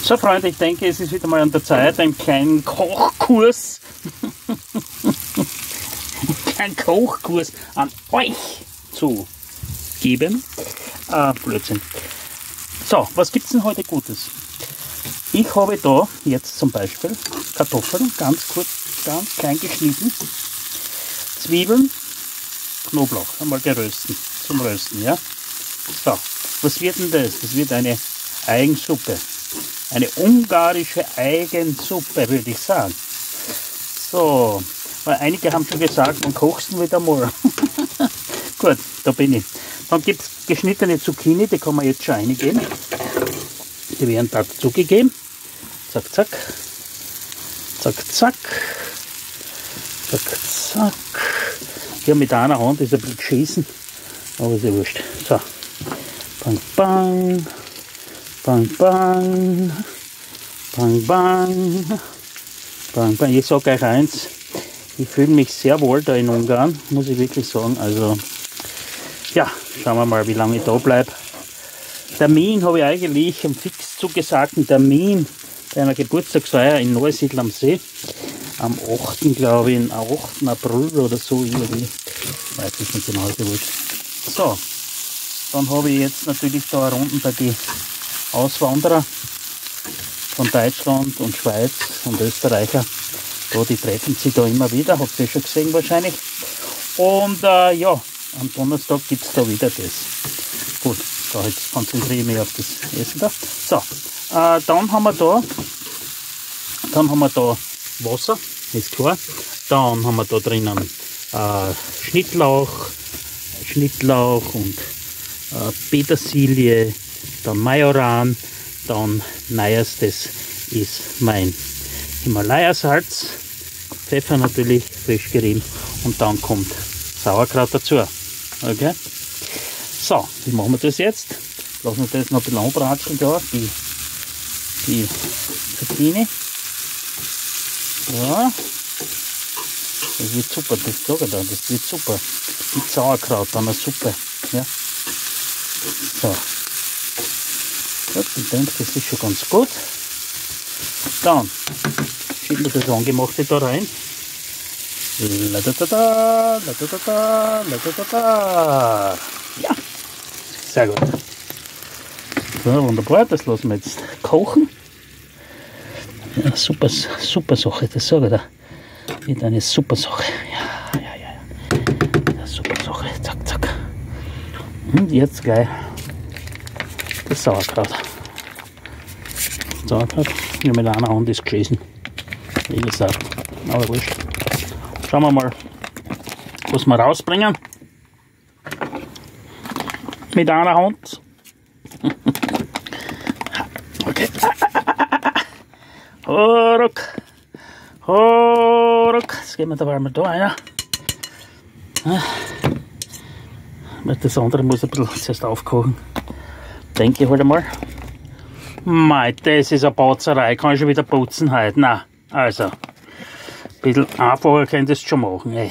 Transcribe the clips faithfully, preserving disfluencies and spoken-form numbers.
So Freunde, ich denke, es ist wieder mal an der Zeit, einen kleinen Kochkurs, einen kleinen Kochkurs an euch zu geben. Äh, Blödsinn. So, was gibt es denn heute Gutes? Ich habe da jetzt zum Beispiel Kartoffeln, ganz kurz, ganz klein geschnitten, Zwiebeln, Knoblauch, einmal gerösten, zum Rösten, ja. So, was wird denn das? Das wird eine Eigensuppe. Eine ungarische Eigensuppe, würde ich sagen. So, weil einige haben schon gesagt, man kocht es wieder mal. Gut, da bin ich. Dann gibt es geschnittene Zucchini, die kann man jetzt schon reingeben. Die werden da dazugegeben. Zack, zack. Zack, zack. Zack, zack. Ja, mit einer Hand ist ein bisschen geschissen, aber ist ja wurscht. So. Bang, bang. Bang, bang, bang, bang, bang, bang. Ich sage euch eins, ich fühle mich sehr wohl da in Ungarn, muss ich wirklich sagen. Also, ja, schauen wir mal, wie lange ich da bleibe. Termin habe ich eigentlich, einen fix zugesagten Termin bei einer Geburtstagsfeier in Neusiedl am See. Am achten glaube ich, am achten April oder so irgendwie. Ich weiß es nicht genau, gewusst. So, dann habe ich jetzt natürlich da unten bei die Auswanderer von Deutschland und Schweiz und Österreicher, da, die treffen sich da immer wieder, habt ihr schon gesehen wahrscheinlich. Und äh, ja, am Donnerstag gibt es da wieder das. Gut, so, jetzt konzentriere ich mich auf das Essen da. So, äh, dann haben wir da, dann haben wir da Wasser, ist klar. Dann haben wir da drinnen äh, Schnittlauch, Schnittlauch und äh, Petersilie, dann Majoran, dann neuestes ist mein Himalaya-Salz, Pfeffer natürlich, frisch gerieben und dann kommt Sauerkraut dazu. Okay? So, wie machen wir das jetzt? Lassen wir das noch ein bisschen anbratschen da, die, die Zucchini. Ja, das wird super, das sage ich da, das wird super. Mit Sauerkraut, dann eine Suppe. Ja. So. Gut, ich denke, das ist schon ganz gut. Dann schieben wir das Angemachte da rein. Ladadada, ladadada, ladadada. Ja, sehr gut. So, wunderbar, das lassen wir jetzt kochen. Ja, super, super Sache, das sage ich da. Wird eine super Sache. Ja, ja, ja, ja. Super Sache, zack, zack. Und jetzt gleich das Sauerkraut. Sauerkraut, ja, mit einer Hand ist geschissen, wie gesagt, aber wurscht. Schauen wir mal, was wir rausbringen. Mit einer Hand. Okay. Horuck. Horuck. Jetzt gehen wir da mal da rein. Das andere muss ein bisschen zuerst aufkochen. Denke ich halt einmal. Mei, das ist eine Batzerei. Kann ich schon wieder putzen heute? Nein. Also, ein bisschen einfacher könnt ihr es schon machen. Ey.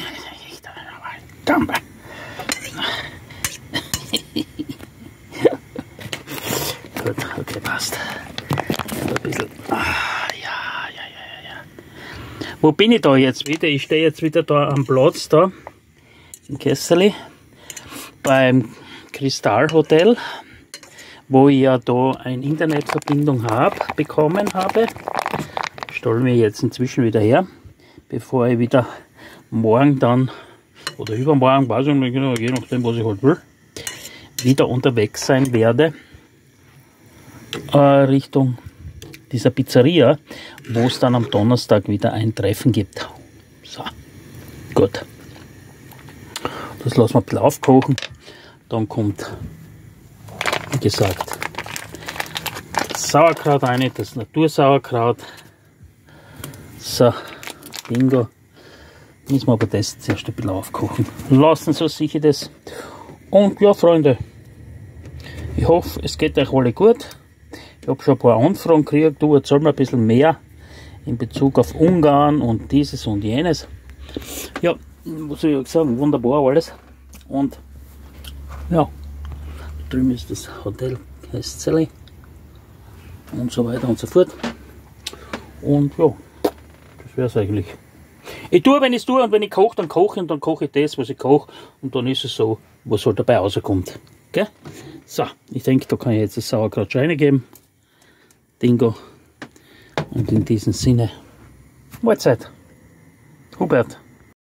Gut, okay, passt. Ein bisschen. Ah, ja, ja, ja, ja. Wo bin ich da jetzt wieder? Ich stehe jetzt wieder da am Platz, da in Kesseli, beim Kristallhotel, wo ich ja da eine Internetverbindung habe, bekommen habe. Stelle mich jetzt inzwischen wieder her, bevor ich wieder morgen dann, oder übermorgen, weiß ich nicht genau, je nachdem, was ich halt will, wieder unterwegs sein werde, äh, Richtung dieser Pizzeria, wo es dann am Donnerstag wieder ein Treffen gibt. So, gut. Das lassen wir ein bisschen aufkochen. Dann kommt, wie gesagt, das Sauerkraut rein, das Natursauerkraut. So, bingo. Müssen wir aber das zuerst ein bisschen aufkochen lassen, so sicher das. Und ja, Freunde, ich hoffe, es geht euch alle gut. Ich habe schon ein paar Anfragen gekriegt, du erzähl mir ein bisschen mehr in Bezug auf Ungarn und dieses und jenes. Ja, was soll ich sagen, wunderbar alles. Und ja, da drüben ist das Hotel Kesseli. und so weiter und so fort. Und ja, das wäre es eigentlich. Ich tue, wenn ich es tue, und wenn ich koche, dann koche ich und dann koche ich das, was ich koche, und dann ist es so, was halt dabei rauskommt. Okay? So, ich denke, da kann ich jetzt das Sauerkraut reingeben. Dingo. Und in diesem Sinne, Mahlzeit. Hubert.